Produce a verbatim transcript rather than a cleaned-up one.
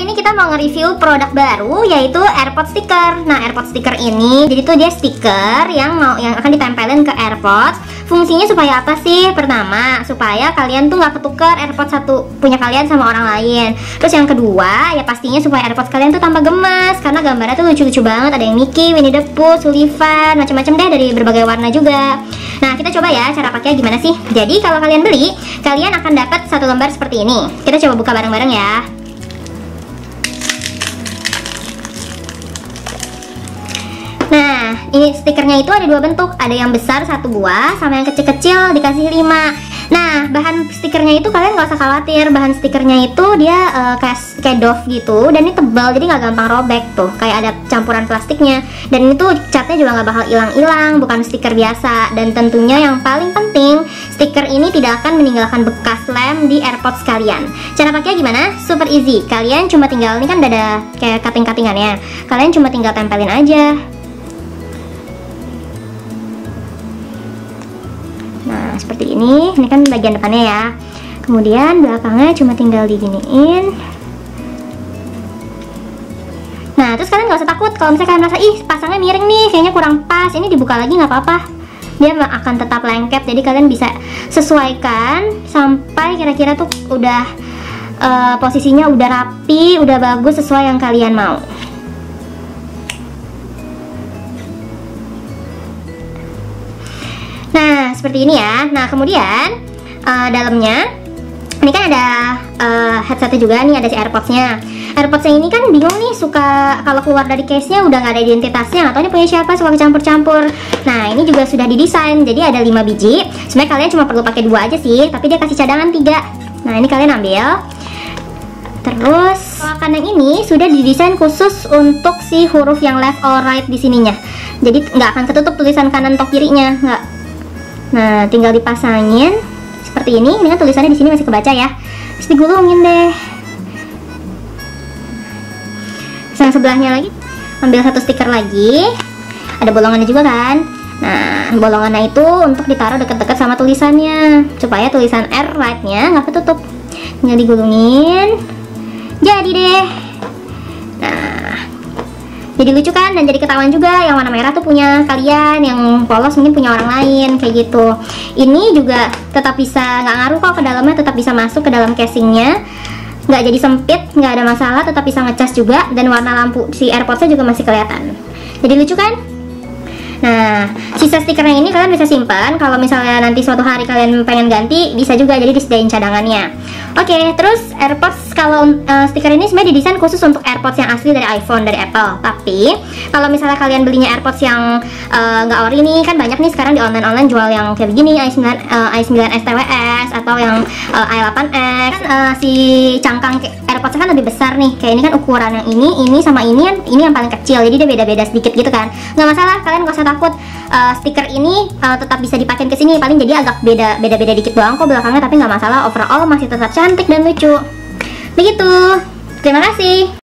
ini kita mau nge-review produk baru, yaitu AirPods sticker. Nah, AirPods sticker ini, jadi tuh dia stiker yang mau yang akan ditempelin ke AirPods. Fungsinya supaya apa sih? Pertama, supaya kalian tuh nggak ketukar AirPods satu punya kalian sama orang lain. Terus yang kedua, ya pastinya supaya AirPods kalian tuh tambah gemas, karena gambarnya tuh lucu-lucu banget. Ada yang Mickey, Winnie the Pooh, Sullivan, macam-macam deh dari berbagai warna juga. Nah, kita coba ya cara pakainya gimana sih. Jadi kalau kalian beli, kalian akan dapat satu lembar seperti ini. Kita coba buka bareng-bareng ya. Nah, ini stikernya itu ada dua bentuk. Ada yang besar satu buah, sama yang kecil-kecil dikasih lima. Nah, bahan stikernya itu kalian nggak usah khawatir. Bahan stikernya itu dia uh, kayak, kayak doff gitu. Dan ini tebal, jadi nggak gampang robek tuh. Kayak ada campuran plastiknya. Dan ini tuh catnya juga nggak bakal hilang-hilang. Bukan stiker biasa. Dan tentunya yang paling penting, stiker ini tidak akan meninggalkan bekas lem di AirPods kalian. Cara pakainya gimana? Super easy. Kalian cuma tinggal, ini kan udah ada kayak cutting-cuttingannya. Kalian cuma tinggal tempelin aja. Nah, seperti ini. Ini kan bagian depannya ya. Kemudian belakangnya cuma tinggal diginiin. Nah, terus kalian nggak usah takut kalau misalnya kalian merasa, ih pasangnya miring nih, kayaknya kurang pas. Ini dibuka lagi nggak apa-apa. Dia akan tetap lengket. Jadi kalian bisa sesuaikan sampai kira-kira tuh udah uh, posisinya udah rapi, udah bagus sesuai yang kalian mau. Nah, seperti ini ya. Nah, kemudian uh, dalamnya ini kan ada uh, headsetnya juga nih, ada si AirPods-nya. AirPods-nya ini kan bingung nih, suka kalau keluar dari case-nya udah nggak ada identitasnya, atau ini punya siapa, suka kecampur-campur. Nah, ini juga sudah didesain, jadi ada lima biji. Sebenarnya kalian cuma perlu pakai dua aja sih, tapi dia kasih cadangan tiga. Nah, ini kalian ambil. Terus kanan ini sudah didesain khusus untuk si huruf yang left or right di sininya. Jadi nggak akan ketutup tulisan kanan atau kirinya, nggak. Nah, tinggal dipasangin seperti ini. Ini kan tulisannya di sini masih kebaca ya. Terus digulungin deh. Yang sebelahnya lagi, ambil satu stiker lagi. Ada bolongannya juga kan. Nah, bolongannya itu untuk ditaruh deket-deket sama tulisannya, supaya tulisan R right-nya nggak ketutup. Tinggal digulungin. Jadi deh. Nah, jadi lucu kan, dan jadi ketahuan juga yang warna merah tuh punya kalian, yang polos mungkin punya orang lain, kayak gitu. Ini juga tetap bisa, nggak ngaruh kok ke dalamnya, tetap bisa masuk ke dalam casingnya, nggak jadi sempit, nggak ada masalah, tetap bisa ngecas juga, dan warna lampu si AirPods-nya juga masih kelihatan. Jadi lucu kan? Nah, sisa stikernya ini kalian bisa simpan. Kalau misalnya nanti suatu hari kalian pengen ganti, bisa juga, jadi disediain cadangannya. Oke, terus AirPods kalau uh, stiker ini sebenarnya didesain khusus untuk AirPods yang asli dari iPhone, dari Apple. Tapi kalau misalnya kalian belinya AirPods yang nggak uh, ori nih, kan banyak nih sekarang di online-online jual yang kayak begini, i sembilan, uh, i sembilan S T W S atau yang uh, i delapan X. Kan uh, si cangkang AirPods kan lebih besar nih. Kayak ini kan ukuran yang ini, ini sama ini kan, ini yang paling kecil. Jadi dia beda-beda sedikit gitu kan. Nggak masalah, kalian nggak usah takut. Uh, stiker ini uh, tetap bisa dipakai ke sini, paling jadi agak beda beda-beda dikit doang kok belakangnya, tapi nggak masalah, overall masih tetap cantik dan lucu. Begitu. Terima kasih.